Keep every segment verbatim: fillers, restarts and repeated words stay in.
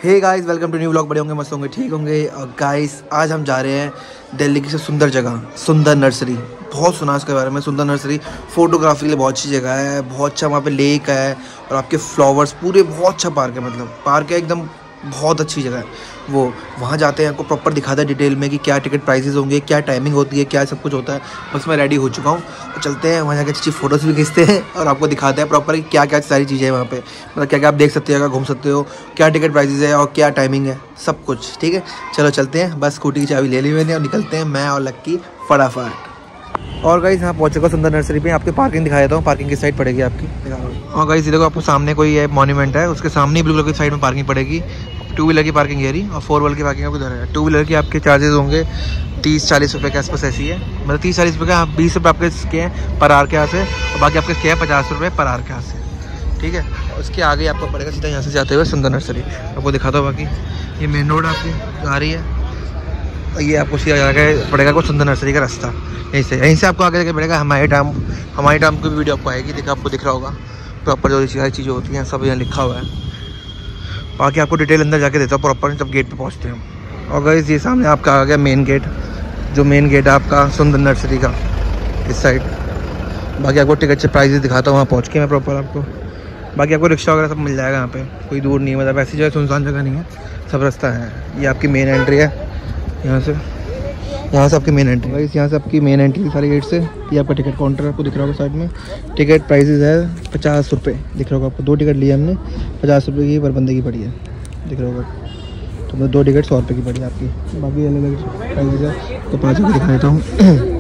Hey guys, welcome to new vlog. बड़े होंगे, मस्त होंगे, ठीक होंगे। और गाइस आज हम जा रहे हैं दिल्ली की सबसे सुंदर जगह सुंदर नर्सरी। बहुत सुना इसके बारे में। सुंदर नर्सरी फोटोग्राफी के लिए बहुत अच्छी जगह है, बहुत अच्छा वहाँ पे लेक है और आपके फ्लावर्स पूरे, बहुत अच्छा पार्क है। मतलब पार्क है एकदम, बहुत अच्छी जगह है वो। वहाँ जाते हैं, आपको प्रॉपर दिखाता है डिटेल में कि क्या टिकट प्राइसेस होंगे, क्या टाइमिंग होती है, क्या सब कुछ होता है। बस मैं रेडी हो चुका हूँ, तो चलते हैं वहाँ जाकर अच्छी फ़ोटोज़ भी खींचते हैं और आपको दिखाते हैं प्रॉपर क्या क्या सारी चीज़ें हैं वहाँ पे। मतलब क्या क्या आप देख सकते हो, क्या घूम सकते हो, क्या टिकट प्राइसेस है और क्या टाइमिंग है, सब कुछ। ठीक है, चलो चलते हैं। बस स्कूटी की चाबी ले ली मैंने और निकलते हैं मैं और लक्की फटाफट। और गाइस यहाँ पहुँच चुका सुंदर नर्सरी पे। आपके पार्किंग दिखा देता हूँ, पार्किंग की साइड पड़ेगी आपकी। और गाइस देखो, आपको सामने कोई है मॉन्यूमेंट है, उसके सामने ब्लू कलर की साइड में पार्किंग पड़ेगी। टू व्हीलर की पार्किंग है रही और फोर व्हीलर की पार्किंग आपको इधर है। टू व्हीलर की आपके चार्जेस होंगे तीस चालीस रुपये के आसपास ऐसी है। मतलब तीस चालीस रुपये का, बीस रुपये आपके इसके हैं पर आर के यहाँ से, और बाकी आपके इसके हैं पचास रुपये पर आर के यहाँ से। ठीक है, उसके आगे आपको पड़ेगा सीधा यहाँ से जाते हुए सुंदर नर्सरी। आपको दिखाता हूँ। बाकी ये मेन रोड आपकी आ रही है और ये आपको सीधा जाकर पड़ेगा कुछ सुंदर नर्सरी का रास्ता। यहीं से यहीं से आपको आगे जाके पड़ेगा हमारे टाइम। हमारे टाइम की वीडियो आपको आएगी, देखा आपको दिख रहा होगा प्रॉपर जो सारी चीज़ें होती हैं सब यहाँ लिखा हुआ है। बाकी आपको डिटेल अंदर जाके देता हूँ प्रॉपर जब गेट पे पहुँचते हैं। और गाइस ये सामने आपका आ गया मेन गेट, जो मेन गेट है आपका सुंदर नर्सरी का इस साइड। बाकी आपको टिकट से प्राइजेस दिखाता हूँ वहाँ पहुँच के मैं प्रॉपर आपको। बाकी आपको रिक्शा वगैरह सब मिल जाएगा यहाँ पे, कोई दूर नहीं है। मतलब ऐसी जगह सुनसान जगह नहीं है, सब रास्ता है। ये आपकी मेन एंट्री है, यहाँ से यहाँ से आपकी मेन एंट्री है। यहाँ से आपकी मेन एंट्री सारी गेट से। ये आपका टिकट काउंटर आपको दिख रहा होगा साइड में। टिकट प्राइसेस है पचास रुपये दिख रहा होगा आपको। दो टिकट लिए हमने, पचास रुपये की पर बंदे की पड़ी है, दिख रहा होगा। तो मतलब दो टिकट सौ रुपये की पड़ी है आपकी। बाकी अलग अलग प्राइसेस है, तो पाँच रुपये दिखा देता हूँ।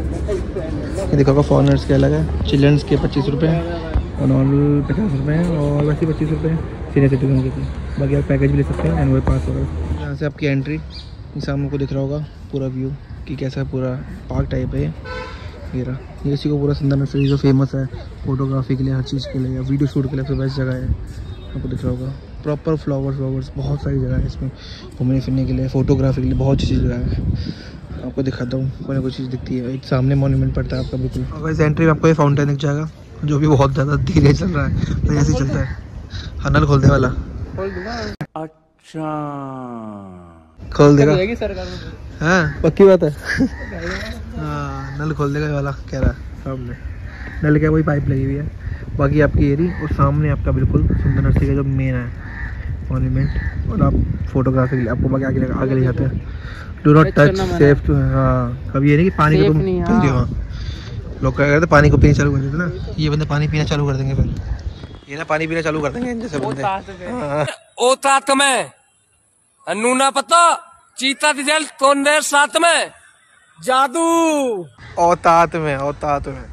ये दिखा होगा फॉरनर्स के अलग है, चिल्ड्रंस के पच्चीस रुपये और नॉर्मल पचास रुपये हैं, और वैसे पच्चीस रुपये सीनियर सिटीजन के। बाकी आप पैकेज भी ले सकते हैं, एनुअल पास वगैरह। यहाँ से आपकी एंट्री सामने को दिख रहा होगा पूरा व्यू कि कैसा पूरा पार्क टाइप है ये रहा। ये इसी को पूरा सुंदर नर्सरी जो फेमस है फोटोग्राफी के लिए, हर चीज़ के लिए, या वीडियो शूट के लिए सबसे बेस्ट जगह है। आपको दिख रहा होगा प्रॉपर फ्लावर्स फ्लावर्स बहुत सारी जगह है इसमें घूमने फिरने के लिए, फोटोग्राफी के लिए बहुत अच्छी जगह है। आपको दिखाता हूँ, कोई ना कोई चीज़ दिखती है। एक सामने मॉन्यूमेंट पड़ता है आपका बिल्कुल। और इस एंट्री में आपको ये फाउंटेन दिख जाएगा, जो भी बहुत ज़्यादा धीरे चल रहा है, तो ऐसे ही चलता है। हाँ, नल खोलने वाला। अच्छा, खोल देगा हाँ, पक्की बात है। हाँ, नल खोल देगा वाला कह रहा है सामने। नल क्या, वही पाइप लगी हुई है। बाकी आपकी एरी और सामने आपका बिल्कुल सुंदर नर्सरी का जो मेन है मॉन्यूमेंट। और आप फोटोग्राफी के लिए आपको बाकी आगे आगे ले जाते हैं। Do not touch, safe to. हाँ, कभी ये नहीं कि पानी को तुम पी रहे हो। लोग क्या करते पानी को पीना चालू कर देते ना, ये बंदे पानी पीना चालू कर देंगे। फिर ये ना पानी पीना चालू कर देंगे जैसे बंदे। ओ तात में नूना पता चीता रिजल्ट कौन देर साथ में जादू औतात में औतात में।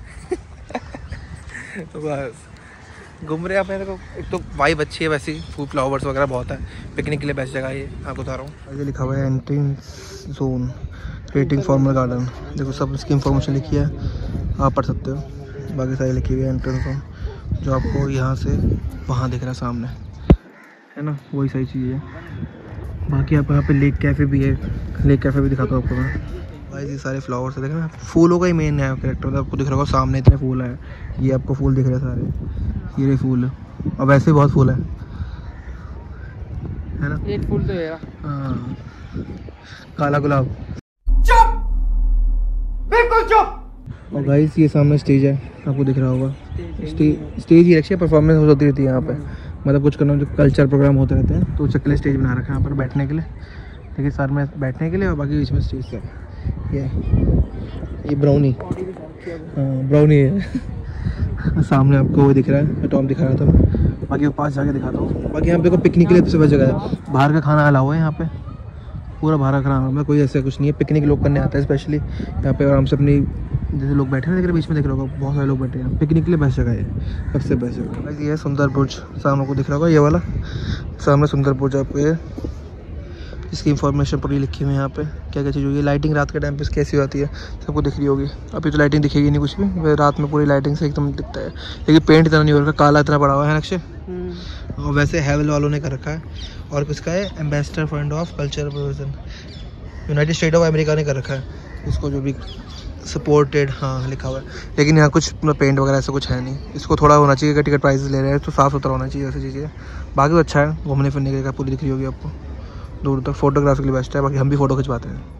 तो बस घूम रहे आप। देखो एक तो वाइब अच्छी है, वैसी फूड फ्लावर्स वगैरह बहुत है, पिकनिक के लिए बेस्ट जगह है ये। आपको बता रहा हूँ, ऐसे लिखा हुआ है entering zone waiting formal garden. देखो सब इसकी इंफॉर्मेशन लिखी है, आप पढ़ सकते हो। बाकी सारी लिखी हुई है एंट्रेंस जोन, जो आपको यहाँ से वहाँ दिख रहा है सामने, है ना, वही सारी चीज़ है। बाकी आपको यहाँ पे लेक कैफ़े भी है, लेक कैफ़े भी दिखाता हूँ आपको मैं। भाई ये सारे फ्लावर्स है, देखना फूलों का ही मेन है कैरेक्टर। मतलब आपको दिख रहा होगा सामने इतने फूल है, ये आपको फूल दिख रहे हैं सारे, ये फूल है। और वैसे बहुत फूल है, है ना। एक फूल तो है हाँ, काला गुलाब। चुप, बिल्कुल चुप। और गाइस ये सामने स्टेज है, आपको दिख रहा होगा। स्टेज स्टेज ही रखी है, परफॉर्मेंस होती रहती है यहाँ पे। मतलब कुछ करना, जो कल्चर प्रोग्राम होते रहते हैं, तो चक्के स्टेज बना रखा है यहाँ पर बैठने के लिए। देखिए सर में बैठने के लिए, और बाकी बीच में स्टेज है। ये ये ब्राउनी, हाँ ब्राउनी है। सामने आपको वो दिख रहा है, टॉम दिखा रहा था मैं। बाकी वो पास जाके दिखाता हूँ। बाकी यहाँ पे को पिकनिक के लिए तो सब जगह है। बाहर का खाना अलाउ है यहाँ पे, पूरा बाहर का खाना में कोई ऐसा कुछ नहीं है। पिकनिक लोग करने आता है स्पेशली यहाँ पे आराम से। अपनी जैसे लोग बैठे हैं देख रहे बीच में, देख रहे होगा बहुत सारे लोग बैठे हैं। पिकनिक के लिए बेस्ट जगह है, सबसे बेस्ट जगह। ये है सुंदर बुर्ज, सामने को दिख रहा होगा ये वाला, सामने सुंदर बुर्ज आपको ये, इसकी इंफॉर्मेशन पूरी लिखी हुई है यहाँ पे, क्या क्या चीज़ होगी। लाइटिंग रात के टाइम पे कैसी होती है सबको दिख रही होगी। अभी तो लाइटिंग दिखेगी नहीं कुछ भी, रात में पूरी लाइटिंग से एकदम दिखता है। लेकिन पेंट इतना नहीं हो रखा, काला इतना पड़ा हुआ है नक्शे। और वैसे हैवल वालों ने कर रखा है। और किसका है, ambassador fund of cultural provision, united state of America ने कर रखा है इसको, जो भी सपोर्टेड हाँ लिखा हुआ है। लेकिन यहाँ कुछ मतलब पेंट वगैरह ऐसा कुछ है नहीं। इसको थोड़ा होना चाहिए कि टिकट प्राइस ले रहे हैं तो साफ़ सुथरा होना चाहिए, ऐसी चीज़ें। बाकी तो अच्छा है, घूमने फिरने के लिए पूरी दिख रही होगी आपको। दूर तक फोटोग्राफी के लिए बेस्ट है। बाकी हम भी फ़ोटो खिंचवाते हैं।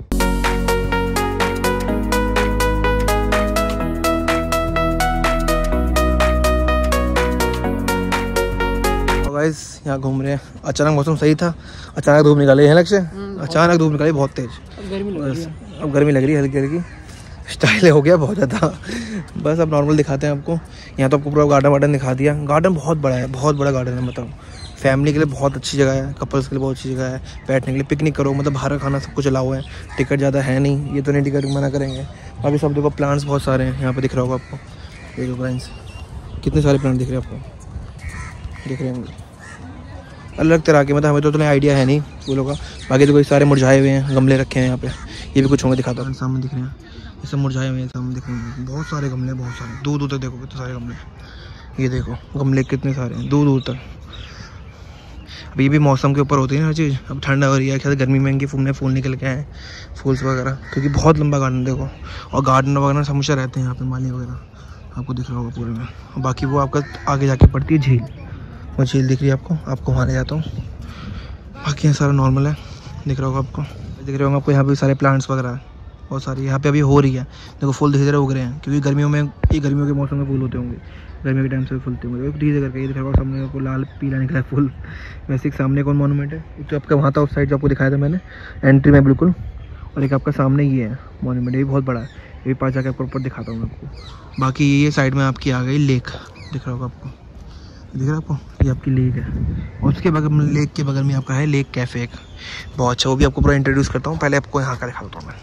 गाइस यहाँ घूम रहे हैं। अचानक मौसम सही था, अचानक धूप निकाली है लक्ष्य, अचानक धूप निकाली बहुत तेज। अब गर्मी लग रही है हल्की हल्की, स्टाइल हो गया बहुत ज़्यादा। बस अब नॉर्मल दिखाते हैं आपको। यहाँ तो आपको पूरा गार्डन वार्डन दिखा दिया। गार्डन बहुत बड़ा है, बहुत बड़ा गार्डन है। मतलब फैमिली के लिए बहुत अच्छी जगह है, कपल्स के लिए बहुत अच्छी जगह है, बैठने के लिए, पिकनिक करो, मतलब बाहर का खाना सब कुछ चला हुआ है। टिकट ज़्यादा है नहीं, ये तो नहीं टिकट मना करेंगे। बाकी सब देखो प्लांट्स बहुत सारे हैं यहाँ पे, दिख रहा होगा आपको। ये जो प्लांट्स कितने सारे प्लांट दिख रहे हैं आपको, दिख रहे होंगे अलग तरह के। मतलब हमें तो उतना आइडिया है नहीं फूलों का। बाकी तो कोई सारे मुरझाए हुए हैं, गमले रखे हैं यहाँ पे। ये भी कुछ होंगे, दिखाता हूँ। सामने दिख रहे हैं, ये सब मुरझाए हुए हैं, सामने दिख रहे हैं। बहुत सारे गमले, बहुत सारे, दूर दूर तक देखो कितने सारे गमले। ये देखो गमले कितने सारे हैं दूर दूर तक। अब ये भी मौसम के ऊपर होती है ना हर चीज़। अब ठंड हो रही है, क्या गरमी में इनके फूल फूल निकल के आए, फूल्स वगैरह, क्योंकि बहुत लंबा गार्डन देखो। और गार्डन वगैरह हमेशा रहते हैं यहाँ पे, माली वगैरह आपको दिख रहा होगा पूरे में। और बाकी वो आपका आगे जाके पड़ती है झील, वो झील दिख रही है आपको, आपको वहाँ ले जाता हूँ। बाकी यहाँ सारा नॉर्मल है, दिख रहा होगा आपको, दिख रहे होंगे आपको। यहाँ पे सारे प्लांट्स वगैरह है बहुत सारी, यहाँ पे अभी हो रही है। देखो फूल धीरे धीरे उग रहे हैं, क्योंकि गर्मियों में, ये गर्मियों के मौसम में फूल होते होंगे, गर्मियों के टाइम से फूलते होंगे। धीरे करके ये दिख रहा होगा सामने को लाल पीला निकला फूल। वैसे एक सामने कौन मॉन्यूमेंट है, एक तो आपका वहाँ था उस साइड जो आपको दिखाया था मैंने एंट्री में बिल्कुल, और एक आपका सामने ये है मॉन्यूमेंट, ये भी बहुत बड़ा है। ये भी पास जाकर ऊपर दिखाता हूँ आपको। बाकी ये साइड में आपकी आ गई लेक, दिख रहा होगा आपको, दिख रहा है आपको, ये आपकी लेक है। और उसके बगल में, लेक के बगल में आपका है लेक कैफ़े एक, बहुत अच्छा। वो भी आपको पूरा इंट्रोड्यूस करता हूँ। पहले आपको यहाँ का दिखा देता हूँ मैं।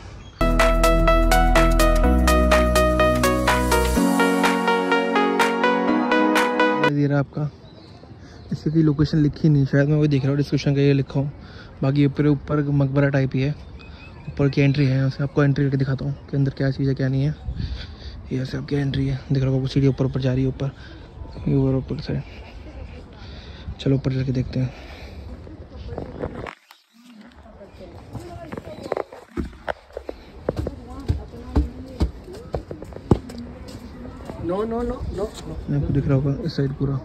ये रहा आपका, इसकी कोई लोकेशन लिखी नहीं, शायद मैं वही देख रहा हूँ डिस्क्रिप्शन का ये लिखा हूँ। बाकी ऊपर ऊपर मकबरा टाइप ही है, ऊपर की एंट्री है। यहाँ से आपको एंट्री करके दिखाता हूँ कि अंदर क्या चीज़ है क्या नहीं है। ये से आपकी एंट्री है, दिख रहा होगा सीढ़ी ऊपर ऊपर जा रही है, ऊपर ऊपर ऊपर से। चलो ऊपर चल के देखते हैं। नो नो नो नो आपको दिख रहा होगा इस साइड पूरा,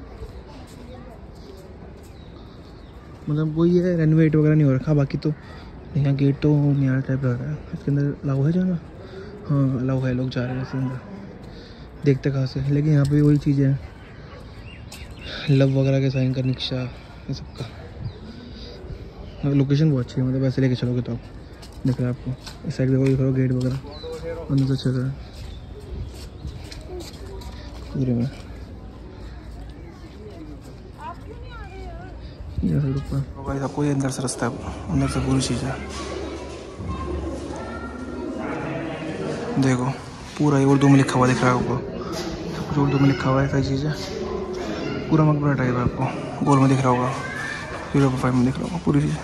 मतलब वही है, रेनोवेट वगैरह नहीं हो रखा। बाकी तो यहाँ गेट तो मीनार टाइप लग रहा है। इसके अंदर अलाउ है जाना? हाँ अलाउ है, लोग जा रहे हैं इसके अंदर, देखते कहाँ से। लेकिन यहाँ पे वही चीज़ें हैं, लव वगैरह के साइन का निक्शा, ये सब का। लोकेशन बहुत अच्छी है, मतलब वैसे लेके चलोगे तो आप, दिख रहा है आपको इस साइड देखो, ये करो गेट वगैरह अंदर से अच्छा है पूरे में। ऊपर आपको ये अंदर से रास्ता है, अंदर से पूरी चीज़ है। देखो पूरा ये उर्दू में लिखा हुआ दिख रहा है आपको, सब कुछ उर्दू में लिखा हुआ है, सारी चीज़ें। पूरा मकबरा टाइप है, आपको गोल में दिख रहा होगा, हीरो फाइव में दिख रहा होगा पूरी चीज़।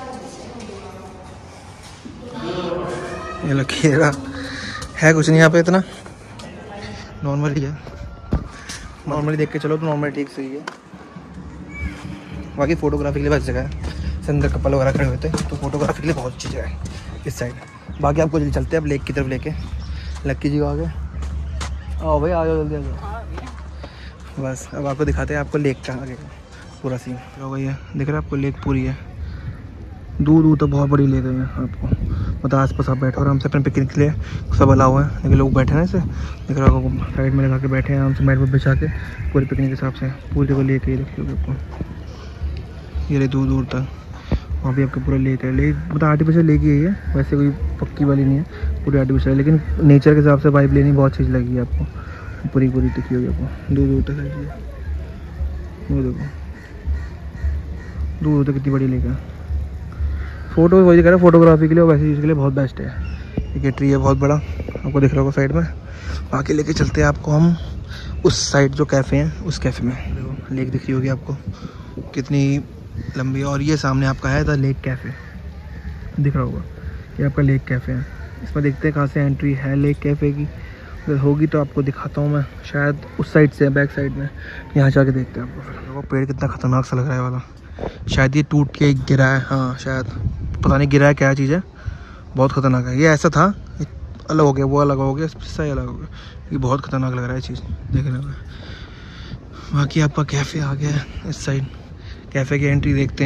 ये लकीरा है कुछ नहीं यहाँ पे, इतना नॉर्मली है। नॉर्मली देख के चलो तो नॉर्मली ठीक सही है। बाकी फोटोग्राफी के लिए बस जगह है, अंदर कपल वगैरह खड़े होते हैं तो फोटोग्राफी के लिए बहुत अच्छी जगह है इस साइड। बाकी आपको जल्दी चलते हैं अब लेक की तरफ लेके। लक्की जी को आगे आओ भाई, आ जाओ जल्दी आ जाओ। बस अब आपको दिखाते हैं आपको लेक का आगे का पूरा सीन हो गई है। दिख रहा है आपको लेक पूरी है, दूर दूर तक बहुत बड़ी लेक है आपको। मतलब आस पास आप बैठो आराम से अपने पिकनिक के लिए, सब अलाउ है। लेकिन लोग बैठे हैं ऐसे, दिख रहा होगा साइड में लगा के बैठे हैं आराम से, मैट पर बिछा के पूरे पिकनिक के हिसाब से। पूरी जगह लेक है, ये देखिए आपको, ये रही दूर दूर तक। वहाँ भी आपका पूरा लेक है। लेक मतलब आर्टिफिशियल लेक ही है, वैसे कोई पक्की वाली नहीं है, पूरी आर्टिफिशियल। लेकिन नेचर के हिसाब से वाइब लेनी बहुत चीज़ लगी है आपको, पूरी पूरी दिखी होगी आपको दूर दूर तक है। वो देखो दूर दूर तक कितनी बड़ी लेक है। फोटो वही कह रहा है, फोटोग्राफी के लिए और वैसी चीज़ के लिए बहुत बेस्ट है। एक ट्री है बहुत बड़ा, आपको दिख रहा होगा साइड में। बाकी लेके चलते हैं आपको हम उस साइड जो कैफ़े हैं, उस कैफ़े में। देखो लेक दिख रही होगी आपको कितनी लंबी, और ये सामने आपका है द लेक कैफ़े, दिख रहा होगा, ये आपका लेक कैफ़े है। इसमें देखते हैं कहाँ से एंट्री है लेक कैफ़े की, अगर होगी तो आपको दिखाता हूँ मैं। शायद उस साइड से, बैक साइड में, यहाँ जाके देखते हैं आपको। फिर वो पेड़ कितना ख़तरनाक सा लग रहा है वाला, शायद ये टूट के गिरा है। हाँ शायद, पता नहीं गिरा है क्या चीज़ है, बहुत ख़तरनाक है। ये ऐसा था, अलग हो गया, वो अलग हो गया, हिस्सा ही अलग हो गया। ये बहुत ख़तरनाक लग रहा है चीज़ देखने में। बाकी आपका कैफ़े आ गया है इस साइड, कैफ़े की एंट्री देखते हैं।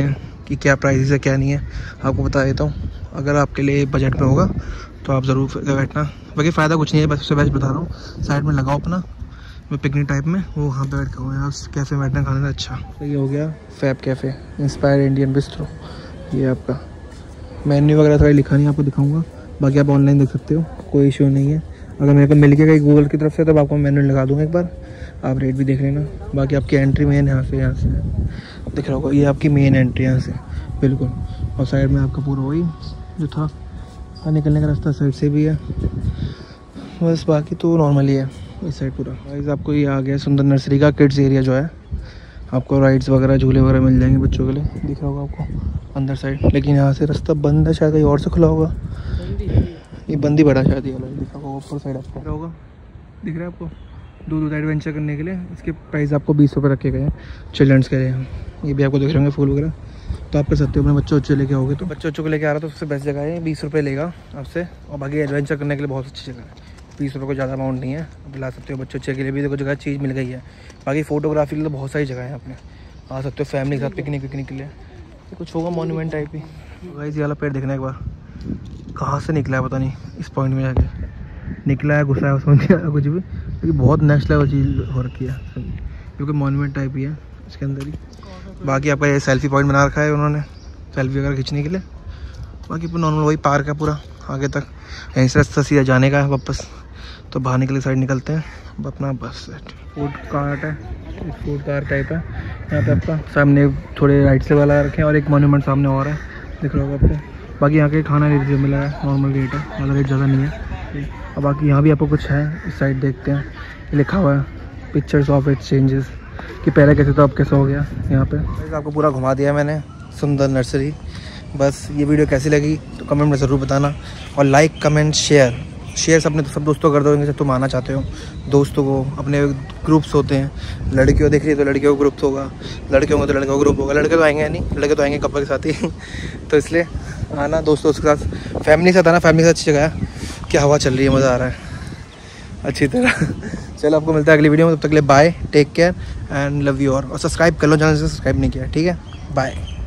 कि क्या प्राइस है क्या नहीं है, आपको बता देता हूँ। अगर आपके लिए बजट में होगा तो आप ज़रूर बैठना, बाकी फ़ायदा कुछ नहीं है, बस उससे बेस्ट बता रहा हूँ। साइड में लगाओ अपना पिकनिक टाइप में, वो वहाँ पे बैठ के हुए हैं कैफ़े में बैठना खाने का अच्छा। तो ये हो गया fab cafe inspire Indian bistro. ये आपका मेन्यू वगैरह थोड़ा लिखा नहीं, आपको दिखाऊंगा, बाकी आप ऑनलाइन देख सकते हो, कोई इशू नहीं है। अगर मेरे को मिल गया कहीं गूगल की तरफ से तो आपको मेन्यू लगा दूँगा एक बार, आप रेट भी देख लेना। बाकी आपकी एंट्री मेन यहाँ से यहाँ से दिख रहा होगा, ये आपकी मेन एंट्री यहाँ से बिल्कुल, और साइड में आपका पूरा वही जो था निकलने का रास्ता साइड से भी है, बस बाकी तो नॉर्मल ही है इस साइड पूरा। गाइस आपको ये आ गया सुंदर नर्सरी का किड्स एरिया जो है, आपको राइड्स वगैरह झूले वगैरह मिल जाएंगे बच्चों के लिए, दिख रहा होगा आपको अंदर साइड। लेकिन यहाँ से रास्ता बंद है, शायद कहीं और से खुला होगा, ये बंद ही बड़ा शायद, ये वाला दिख रहा होगा ऊपर साइड आपको दिख रहा होगा, दिख रहा है आपको। दो दो एडवेंचर करने के लिए इसके प्राइस आपको बीस रुपये रखे गए हैं चिल्ड्रंस के लिए। ये भी आपको दिख रहे होंगे फूल वगैरह, तो आप कर सकते हो अपने बच्चों बच्चे लेके आओगे तो। बच्चों बच्चों को लेके आ रहा तो सबसे बेस्ट जगह है, बीस रुपये लेगा आपसे, और बाकी एडवेंचर करने के लिए बहुत अच्छी जगह है। बीस रुपये को ज़्यादा अमाउंट नहीं है, आप ला सकते हो बच्चों बच्चे के लिए भी, देखो जगह चीज़ मिल गई है। बाकी फ़ोटोग्राफी के लिए तो बहुत सारी जगह है, आपने आ सकते हो फैमिली के साथ पिकनिक विकनिक के लिए। कुछ होगा मॉन्यूमेंट टाइप ही। गाइस ये वाला पेड़ देखना एक बार, कहाँ से निकला है पता नहीं, इस पॉइंट में जाके निकला है, घुसा है उसमें कुछ भी, लेकिन बहुत नेक्स्ट लेवल चीज़ हो रखी है, क्योंकि मॉन्यूमेंट टाइप ही है इसके अंदर ही। बाकी आपका ये सेल्फी पॉइंट बना रखा है उन्होंने सेल्फी वगैरह खींचने के लिए। बाकी पूरा नॉर्मल वही पार्क है पूरा आगे तक, यहीं से रास्ता सीधा जाने का है वापस, तो बाहर निकले साइड निकलते हैं अपना बस। फूड कार्ट है, फूड कार्ट टाइप है यहाँ पे आपका, सामने थोड़े राइट से वाला रखे हैं और एक मॉन्यूमेंट सामने और है, दिख रहा होगा आपको। बाकी यहाँ के खाना रेट जो मिला है नॉर्मल रेट है, ज़्यादा रेट ज़्यादा नहीं है। और बाकी यहाँ भी आपको कुछ है, इस साइड देखते हैं, लिखा हुआ है पिक्चर्स ऑफ एक्सचेंजेस कि पहले कैसे तो अब कैसे हो गया यहाँ पे। आपको पूरा घुमा दिया मैंने सुंदर नर्सरी। बस ये वीडियो कैसी लगी तो कमेंट में ज़रूर बताना, और लाइक कमेंट शेयर शेयर सब अपने सब दोस्तों को कर दो, जब तुम आना चाहते हो दोस्तों को। अपने ग्रुप्स होते हैं, लड़कियों देख रही है तो लड़कियों का ग्रुप होगा, लड़के होंगे तो लड़कों का ग्रुप होगा, लड़के तो आएंगे नहीं, लड़के तो आएंगे कपल के साथ ही तो इसलिए आना दोस्तों के साथ, फैमिली के साथ आना, फैमिली के साथ अच्छी जगह है, क्या हवा चल रही है, मज़ा आ रहा है अच्छी तरह। चलो आपको मिलता है अगली वीडियो में, तब तक के लिए bye, take care and love you. और सब्सक्राइब कर लो चैनल से, सब्सक्राइब नहीं किया, ठीक है, बाय।